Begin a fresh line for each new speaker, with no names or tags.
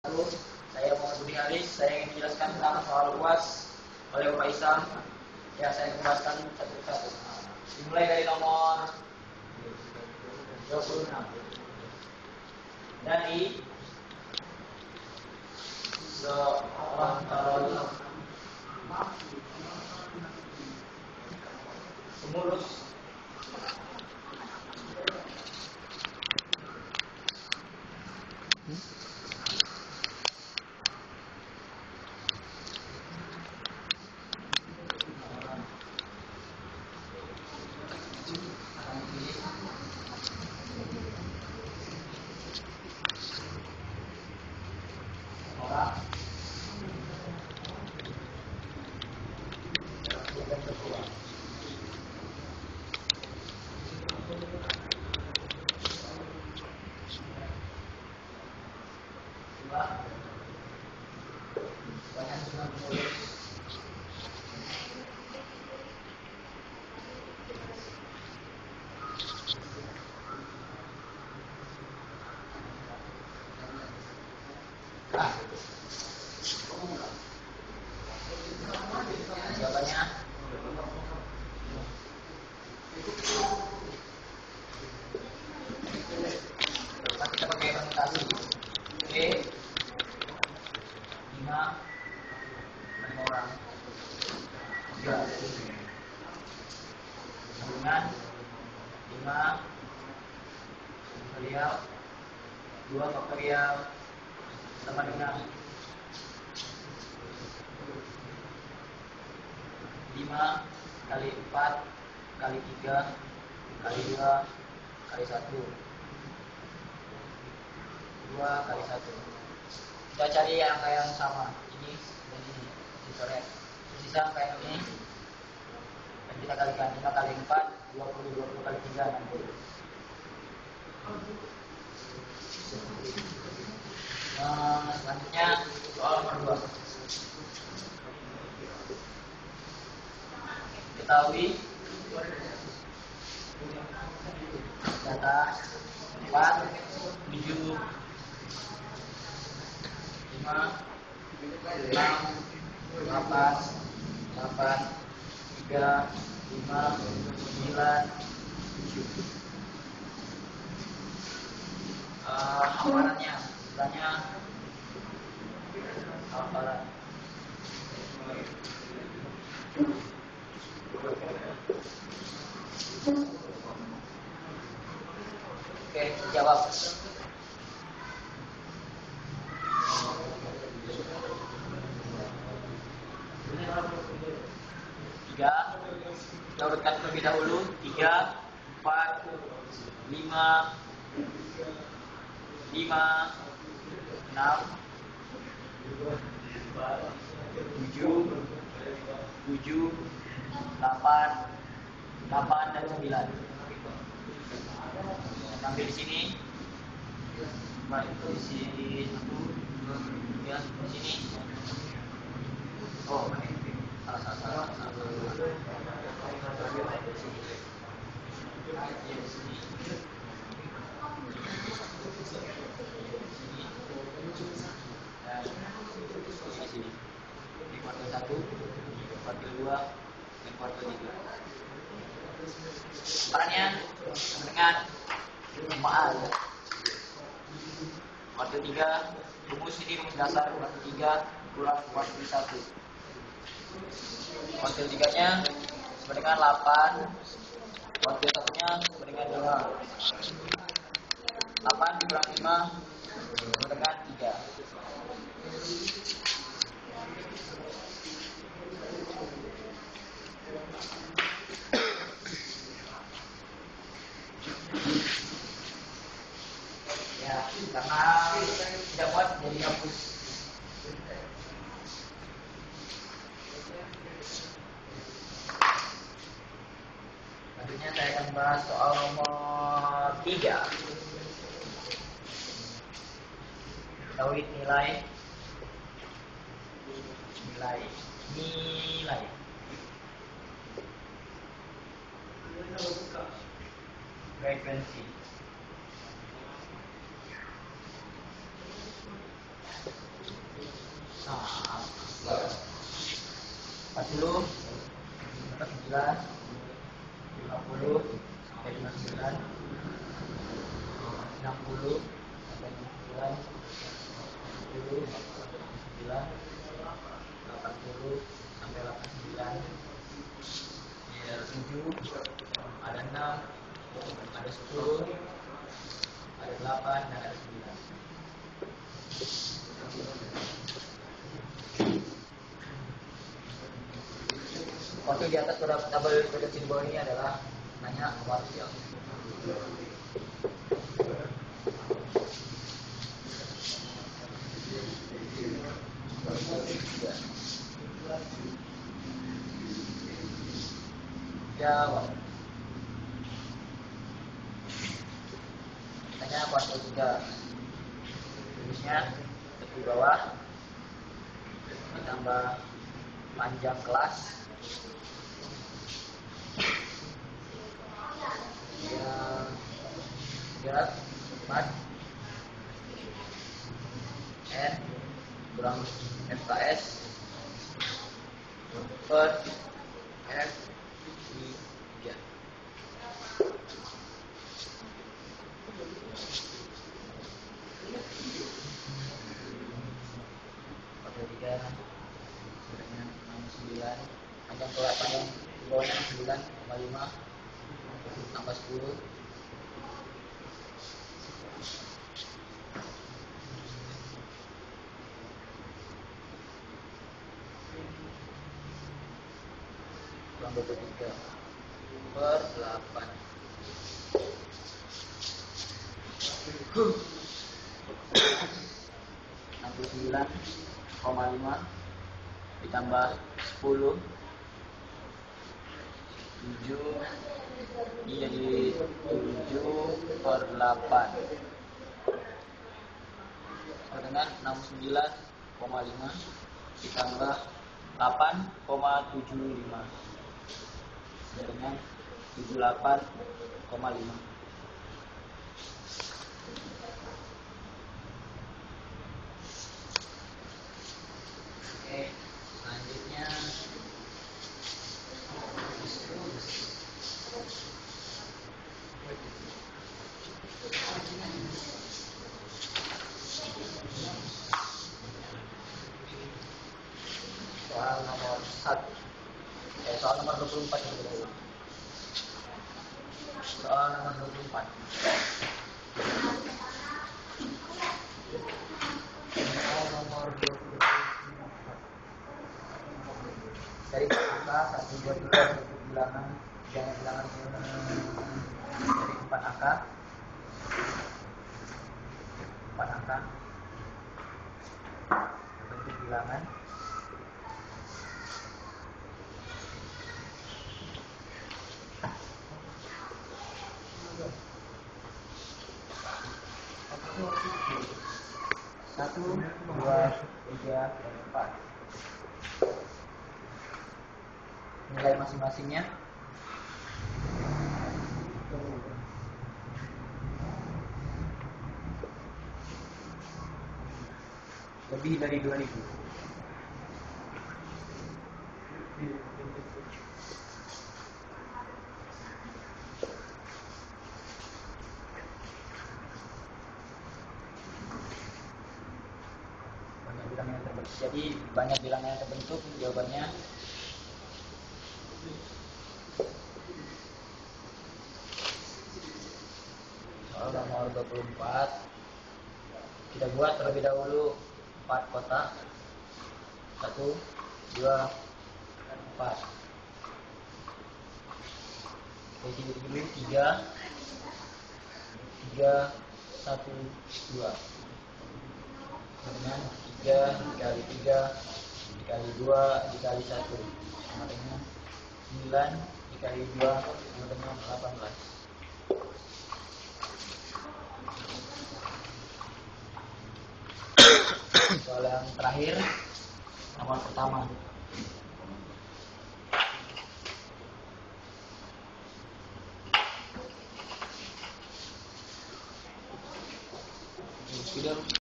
Saya Muhammad Budi Haris, saya ingin menjelaskan tentang soal UAS oleh Bapak Isam. Ya, saya jelaskan satu-satu. Dimulai dari nomor 26. Dari seorang calon pengurus jawabannya kita pakai permutasi. Oke, 5 orang 3 dengan 5 faktorial 2 faktorial sama dengan 5 kali 4 kali 3 kali 2 kali 1 2 kali 1. Kita cari angka yang sama, ini dan ini dicoret. Sisa angka yang ini dan kita kalikan 5 kali 4 20 20 kali 3 60. Selanjutnya soal nomor 2. Ketahui data 4 7 5 6 8 3 5 9 7. Hamparannya istilahnya hamparan. Oke, jawab. Tiga, kita urutkan terlebih dahulu. 3, 4, 5, 6, 7, 8 dan 9. Ambil di sini. Di sini 1, 2, 3, di sini. Oh, salah. Di kuartil 1, kuartil 2, dan kuartil 3. Perannya dengan maal. Kuartil 3, rumus ini rumus dasar kuartil 3 kurang kuartil 1. Kuartil 3-nya sama dengan 8, kuartil 1-nya sama dengan 2. 8 dikurang 5 sama dengan 3. Ya, karena tidak muat jadi hapus. Selanjutnya saya akan bahas soal nomor 3. Ketahui nilai. Frekuensi. 40, 49, 50 sampai 59, 60 sampai 69, 70 sampai 79, 80 sampai 89, 7, ada 6, ada 10, ada 8 dan ada 9. Waktu di atas tabel produksi di bawah ini adalah nanya parsial. Jawab. Tanya kuartal 3. Tulisnya di bawah ditambah panjang kelas ya 4 N kurang FKS per F I 3. Kuartal 3 sebenarnya 69, panjang kelas panjang di bawahnya 9,5 tambah 10 kurang 23 per 8. 69,5 ditambah 10 7 ini jadi 7 per 8 sama dengan 69,5 ditambah 8,75 sama dengan 78,5. Oke, selanjutnya soal nomor 1. Soal nomor 24 dulu. Soal nomor 24. Soal nomor 24. Dari angka 1, 2, 3 untuk bilangan bilangan dari 4 angka. 4 angka bentuk bilangan. Satu, dua, tiga, empat. Nilai masing-masingnya lebih dari 2000. Jadi banyak bilangan yang terbentuk, jawabannya soal nomor 24. Kita buat terlebih dahulu 4 kotak. 1, 2, 4. Jadi dulu 3, 1, 2. Dengan 3 dikali 3 dikali 2 dikali 1 sama dengan 9 dikali 2 sama dengan 18. Soal yang terakhir, nomor pertama. Sudah.